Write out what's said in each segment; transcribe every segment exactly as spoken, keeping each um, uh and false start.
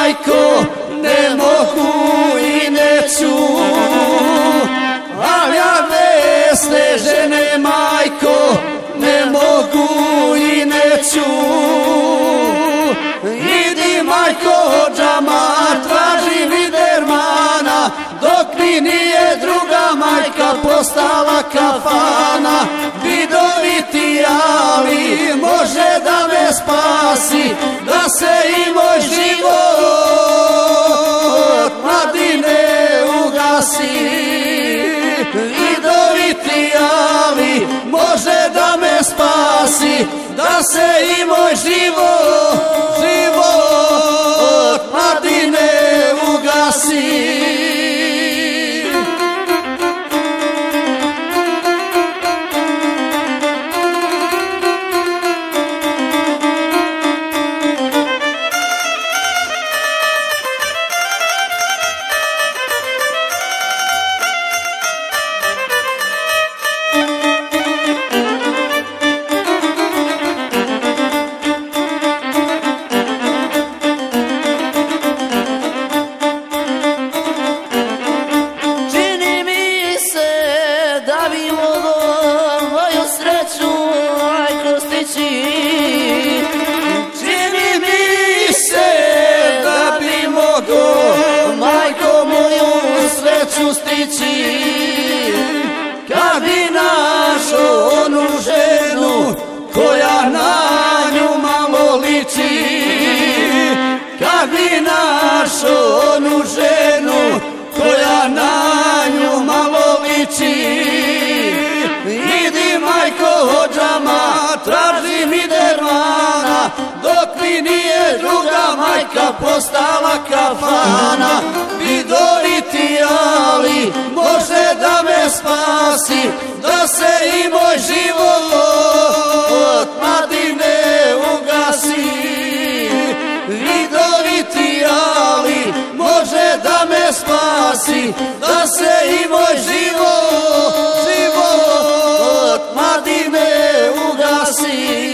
majko, ne mogu i neću, ali ja besne žene, majko, ne mogu i neću. Idi, majko, džama, traži Vidermana, dok mi nije druga majka postala kafana. Vidoviti Ali može da me spasi, da se i moj život mladine ugasi. Vidoviti Ali može da me spasi, da se i moj život, život mladine ugasi. Čini mi se da bi mogo, majko, moju sreću stići, kad bi našo onu ženu koja na nju malo liči, kad bi našo onu ženu koja na nju malo liči. Idi, majko, džama, traži Vidermana, dok mi nije druga majka postala kafana. Vidoviti Ali može da me spasi, da se i moj život mladine ugasi. Vidoviti Ali može da me spasi, da se i moj život, život mladine ugasi.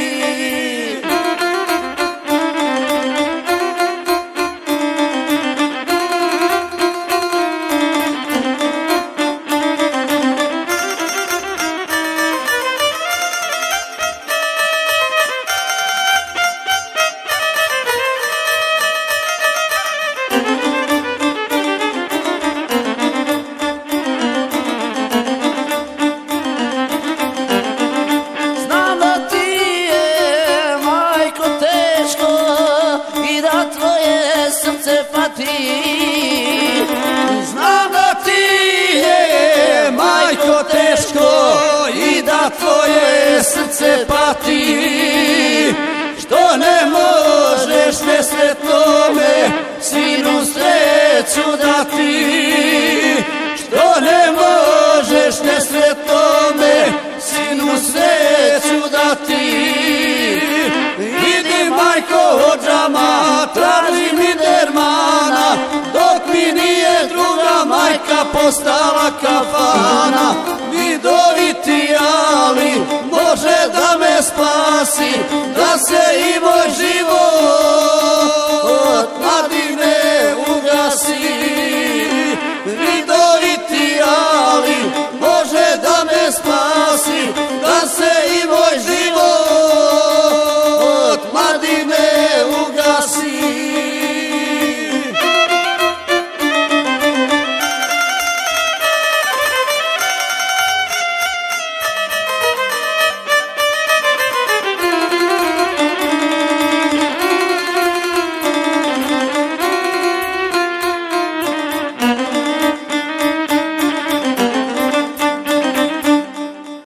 Znam da ti je, majko, teško i da tvoje srce pati, što ne možeš nesretnome sinu sreću dati, što ne možeš nesretnome sinu sreću dati. Idi, majko, džama, traži Vidermana, dok mi nije druga majka postala kafana. Vidoviti Ali može da me spasi, da se i